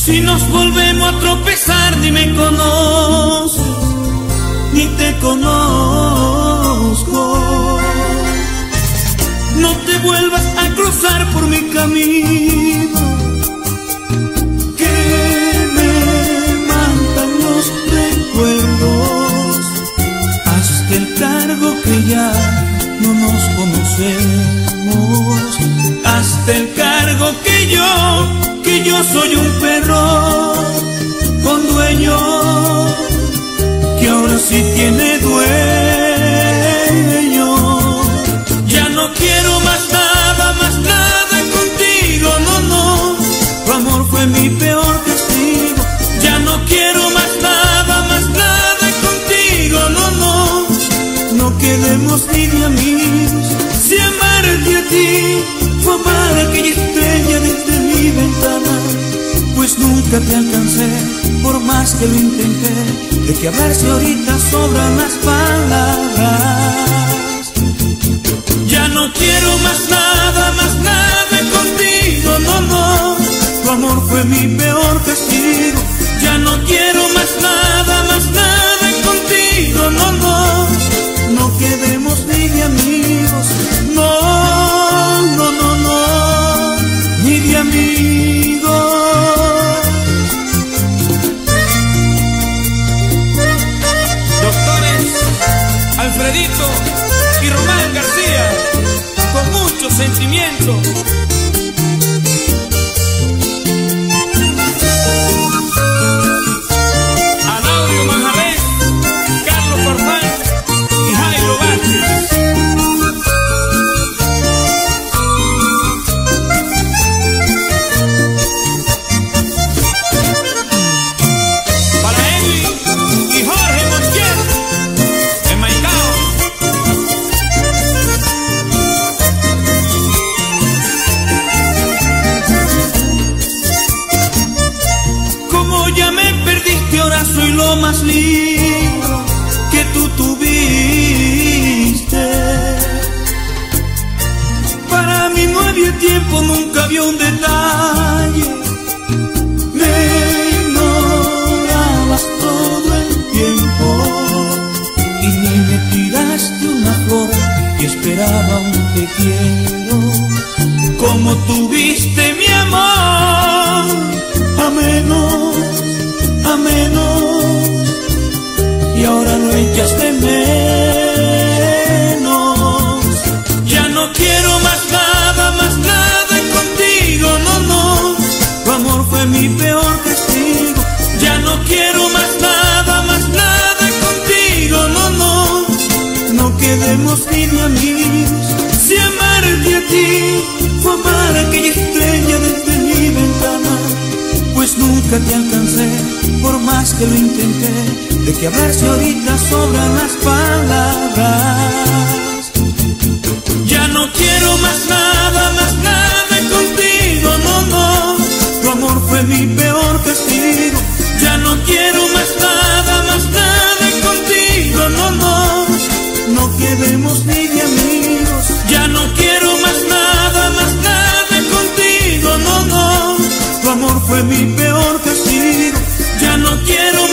Si nos volvemos a tropezar, ni me conoces, ni te conozco. No te vuelvas a cruzar por mi camino, que me matan los recuerdos. Hazte el cargo que ya no nos conocemos. Hazte el cargo que yo soy un perro con dueño, que ahora sí tiene dueño. Ya no quiero más nada contigo, no, no. Tu amor fue mi peor castigo. Ya no quiero más nada contigo, no, no. No quedemos ni de amigos. Si amarte a ti fue amar a aquella estrella desde mi ventana, pues nunca te alcancé, por más que lo intenté. De que hablarse ahorita sobran las palabras. Ya no quiero más nada contigo, no, no. Tu amor fue mi peor castigo. Ya no quiero más nada contigo, no, no. No quedemos ni de amigos, no, no, no, no, ni de amigos. Doctores Alfredito y Román García, con mucho sentimiento. Anaurio Manjarés, Carlos Farfán y Jairo Vázquez. Para Edwin y Jorge Montiel, en Maicao. Como ya me perdiste, ahora soy lo más lindo que tú tuviste. Para mí no había tiempo, nunca había un detalle. Me ignorabas todo el tiempo y ni me tiraste una flor y esperaba un te quiero. Como tuviste mi amor, a menos, y ahora lo echas de menos. Ya no quiero más nada contigo, no, no. Tu amor fue mi peor castigo. Ya no quiero más nada contigo, no, no. No quedemos ni de amigos. Si amarte a ti fue amar a aquella estrella desde mi ventana, pues nunca te alcancé, por más que lo intenté. De que hablarse ahorita sobran las palabras. Ya no quiero más nada contigo, no, no. Tu amor fue mi peor castigo. Ya no quiero más nada contigo, no, no. No quedemos ni de amigos. Ya no quiero más nada contigo, no, no. Tu amor fue mi peor castigo. Ya no quiero